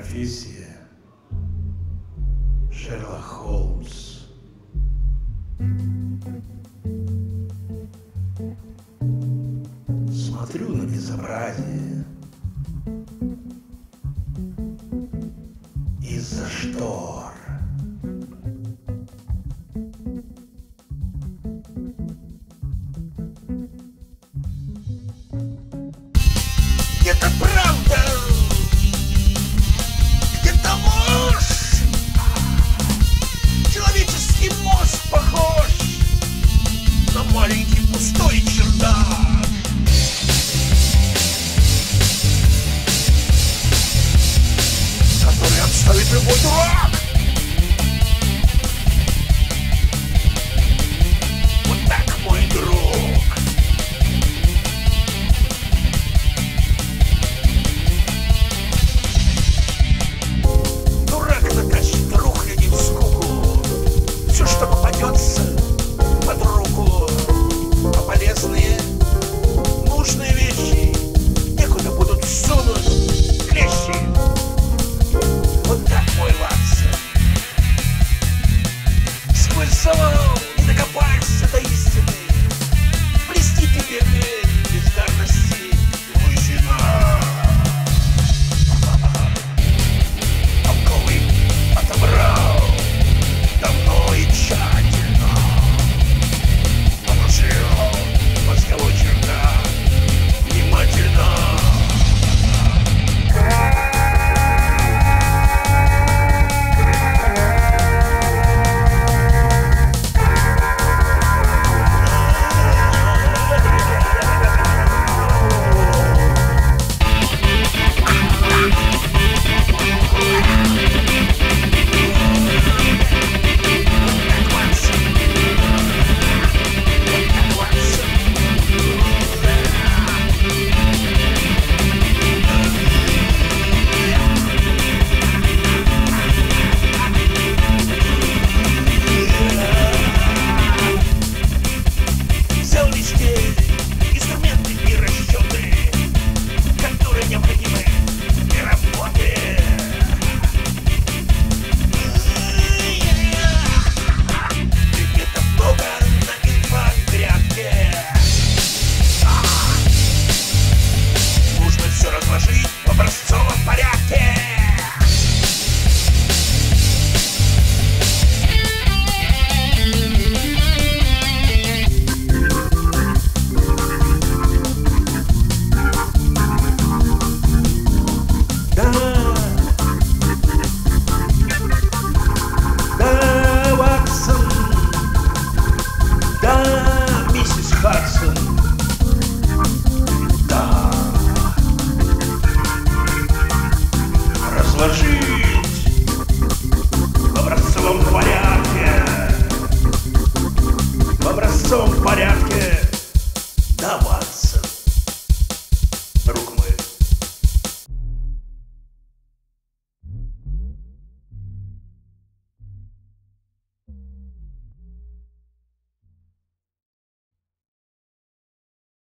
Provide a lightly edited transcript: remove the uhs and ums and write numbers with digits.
профессия Шерлок Холмс. Смотрю на безобразие из-за штор. Где-то правда, где-то ложь. Человеческий мозг похож на маленький пустой чердак, который обставит любой дурак. Вот так, мой друг. Что попадется под руку, а полезные, нужные вещи некуда будут сунуть клещи. Вот так, мой Ватсон. Сквозь завал не докопаешься до истины. Блести тебе